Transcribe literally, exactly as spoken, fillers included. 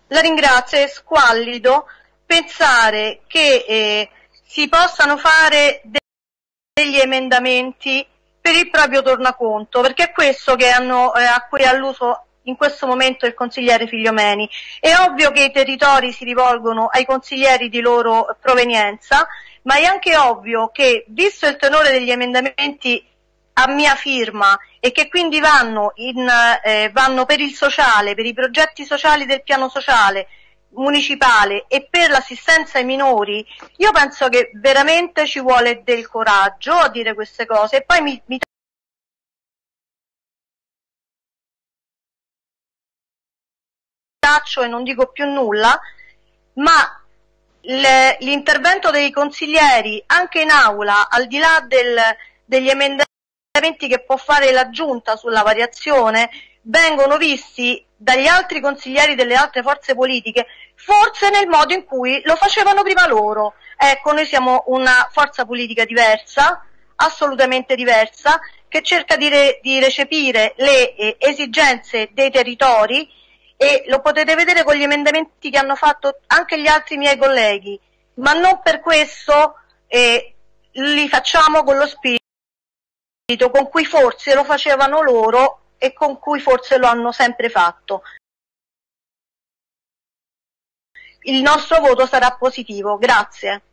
La ringrazio, è squallido pensare che eh, si possano fare de degli emendamenti per il proprio tornaconto, perché è questo che hanno, eh, a cui è alluso in questo momento il consigliere Figliomeni. È ovvio che i territori si rivolgono ai consiglieri di loro provenienza, ma è anche ovvio che, visto il tenore degli emendamenti a mia firma e che quindi vanno, in, eh, vanno per il sociale, per i progetti sociali del piano sociale municipale e per l'assistenza ai minori, io penso che veramente ci vuole del coraggio a dire queste cose. E poi mi, mi taccio e non dico più nulla, ma l'intervento dei consiglieri anche in aula, al di là del, degli emendamenti che può fare la Giunta sulla variazione, vengono visti dagli altri consiglieri delle altre forze politiche forse nel modo in cui lo facevano prima loro. Ecco, noi siamo una forza politica diversa, assolutamente diversa, che cerca di, re, di recepire le eh, esigenze dei territori, e lo potete vedere con gli emendamenti che hanno fatto anche gli altri miei colleghi, ma non per questo eh, li facciamo con lo spirito con cui forse lo facevano loro e con cui forse lo hanno sempre fatto. Il nostro voto sarà positivo. Grazie.